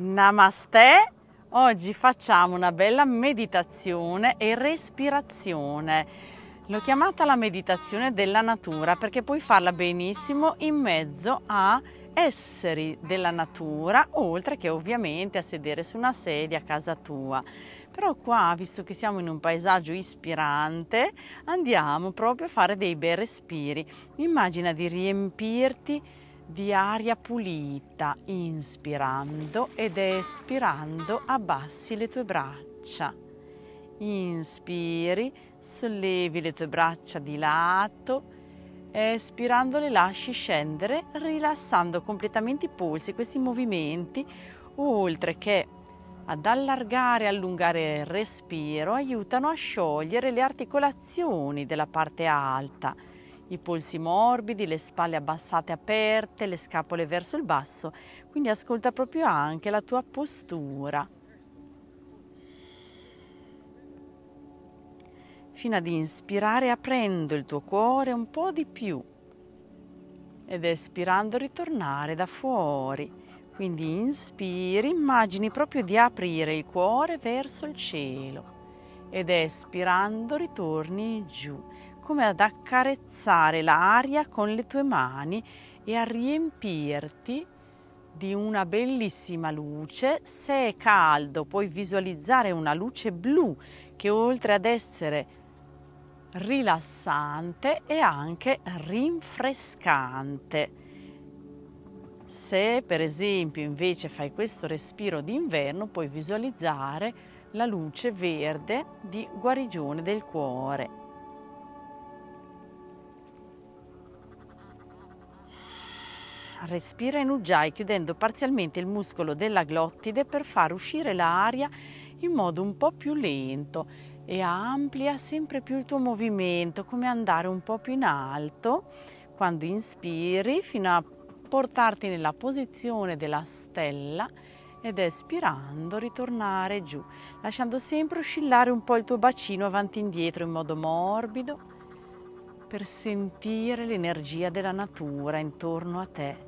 Namaste, oggi facciamo una bella meditazione e respirazione. L'ho chiamata la meditazione della natura perché puoi farla benissimo in mezzo a esseri della natura, oltre che ovviamente a sedere su una sedia a casa tua. Però qua, visto che siamo in un paesaggio ispirante, andiamo proprio a fare dei bei respiri. Immagina di riempirti di aria pulita, inspirando ed espirando abbassi le tue braccia. Inspiri, sollevi le tue braccia di lato, espirando le lasci scendere, rilassando completamente i polsi. Questi movimenti, oltre che ad allargare e allungare il respiro, aiutano a sciogliere le articolazioni della parte alta. I polsi morbidi, le spalle abbassate aperte, le scapole verso il basso, quindi ascolta proprio anche la tua postura. Fino ad inspirare aprendo il tuo cuore un po' di più ed espirando ritornare da fuori. Quindi inspiri, immagini proprio di aprire il cuore verso il cielo ed espirando ritorni giù, come ad accarezzare l'aria con le tue mani e a riempirti di una bellissima luce. Se è caldo puoi visualizzare una luce blu che oltre ad essere rilassante è anche rinfrescante. Se per esempio invece fai questo respiro d'inverno, puoi visualizzare la luce verde di guarigione del cuore. Respira in ujjayi chiudendo parzialmente il muscolo della glottide per far uscire l'aria in modo un po' più lento e amplia sempre più il tuo movimento, come andare un po' più in alto quando inspiri fino a portarti nella posizione della stella ed espirando ritornare giù, lasciando sempre oscillare un po' il tuo bacino avanti e indietro in modo morbido per sentire l'energia della natura intorno a te.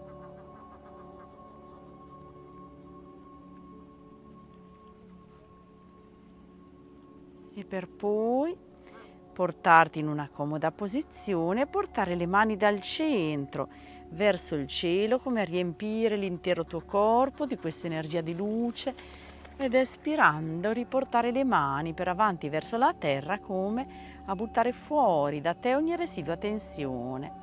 E per poi portarti in una comoda posizione e portare le mani dal centro verso il cielo, come a riempire l'intero tuo corpo di questa energia di luce ed espirando riportare le mani per avanti verso la terra, come a buttare fuori da te ogni residua tensione.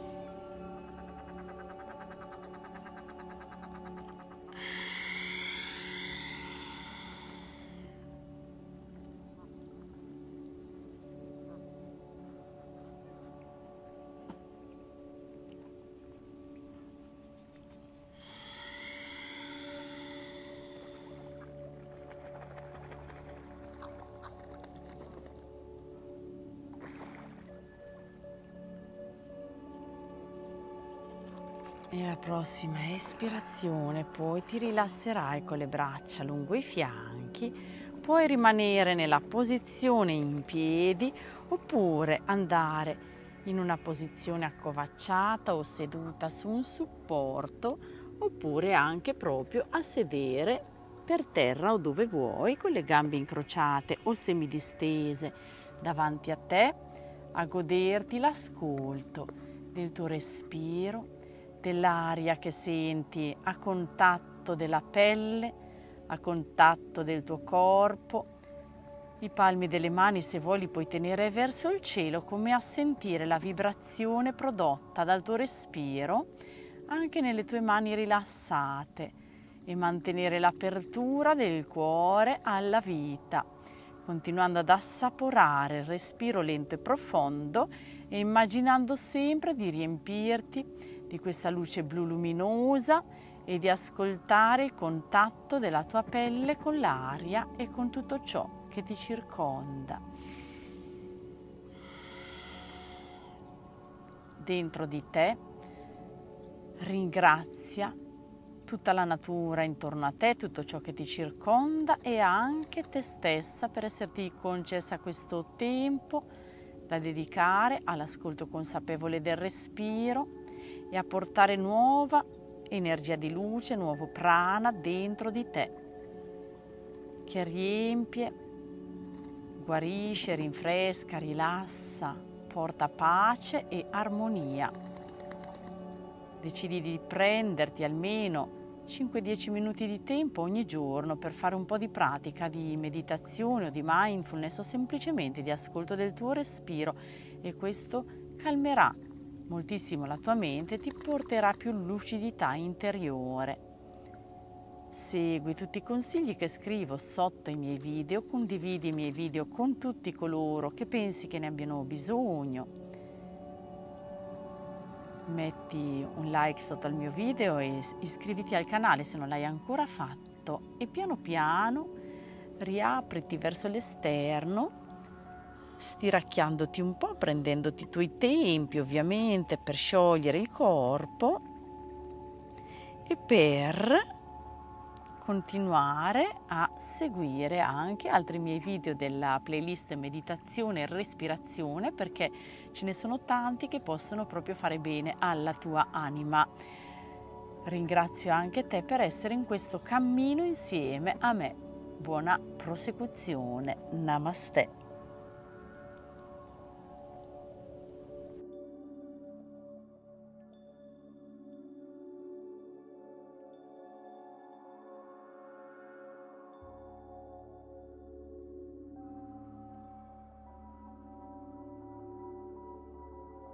E alla prossima espirazione poi ti rilasserai con le braccia lungo i fianchi, puoi rimanere nella posizione in piedi oppure andare in una posizione accovacciata o seduta su un supporto, oppure anche proprio a sedere per terra o dove vuoi con le gambe incrociate o semidistese davanti a te, a goderti l'ascolto del tuo respiro, dell'aria che senti a contatto della pelle, a contatto del tuo corpo. I palmi delle mani, se vuoi, li puoi tenere verso il cielo, come a sentire la vibrazione prodotta dal tuo respiro anche nelle tue mani rilassate e mantenere l'apertura del cuore alla vita, continuando ad assaporare il respiro lento e profondo e immaginando sempre di riempirti di questa luce blu luminosa e di ascoltare il contatto della tua pelle con l'aria e con tutto ciò che ti circonda. Dentro di te ringrazia tutta la natura intorno a te, tutto ciò che ti circonda e anche te stessa per esserti concessa questo tempo da dedicare all'ascolto consapevole del respiro e a portare nuova energia di luce, nuovo prana dentro di te, che riempie, guarisce, rinfresca, rilassa, porta pace e armonia. Decidi di prenderti almeno 5-10 minuti di tempo ogni giorno per fare un po' di pratica di meditazione o di mindfulness o semplicemente di ascolto del tuo respiro, e questo calmerà moltissimo la tua mente e ti porterà più lucidità interiore. Segui tutti i consigli che scrivo sotto i miei video, condividi i miei video con tutti coloro che pensi che ne abbiano bisogno. Metti un like sotto al mio video e iscriviti al canale se non l'hai ancora fatto, e piano piano riapriti verso l'esterno, stiracchiandoti un po', prendendoti i tuoi tempi ovviamente per sciogliere il corpo e per continuare a seguire anche altri miei video della playlist meditazione e respirazione, perché ce ne sono tanti che possono proprio fare bene alla tua anima. Ringrazio anche te per essere in questo cammino insieme a me. Buona prosecuzione. Namaste.